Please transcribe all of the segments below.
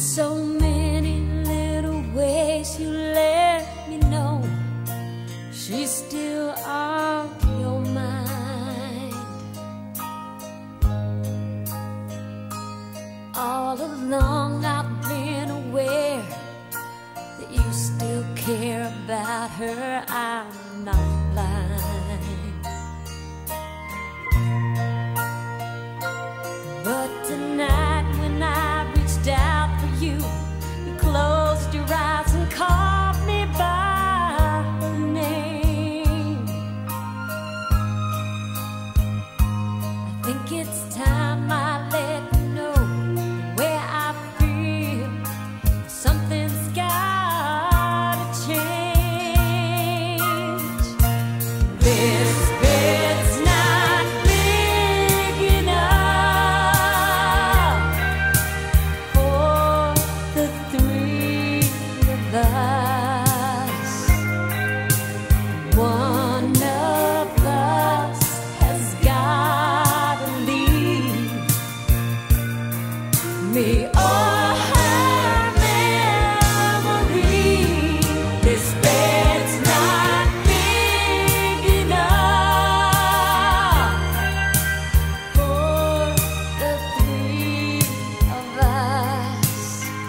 So many little ways you let me know she's still on your mind. All along I've been aware that you still care about her. I'm not blind, but tonight when I reached out for you, you closed your eyes and called me by her name. I think it's time I let you know where I feel something's gotta change. This bed's not big enough for the three of us. One of us has gotta leave me or her memory. This bed's not big enough for the three of us.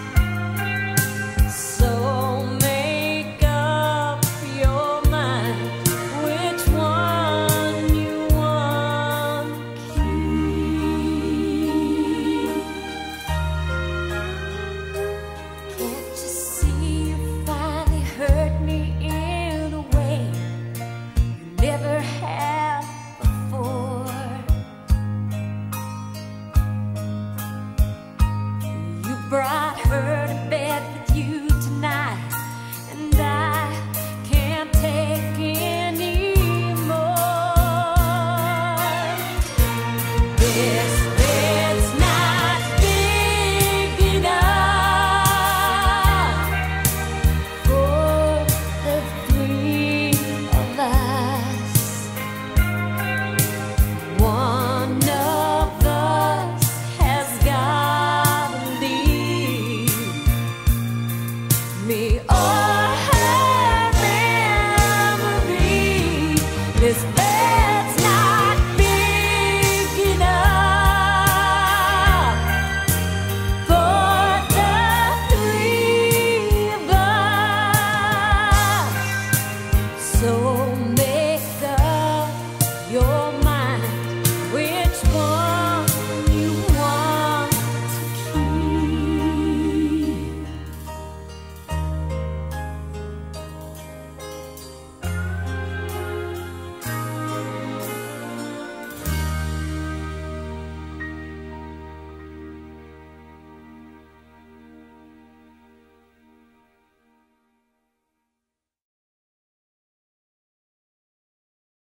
So make up your mind which one you want to keep. Can't you see you finally hurt me in a way you never have before? You brought her to bed with you tonight, and I can't take any more. This bed's not big enough for the three of us. One of us has gotta leave me.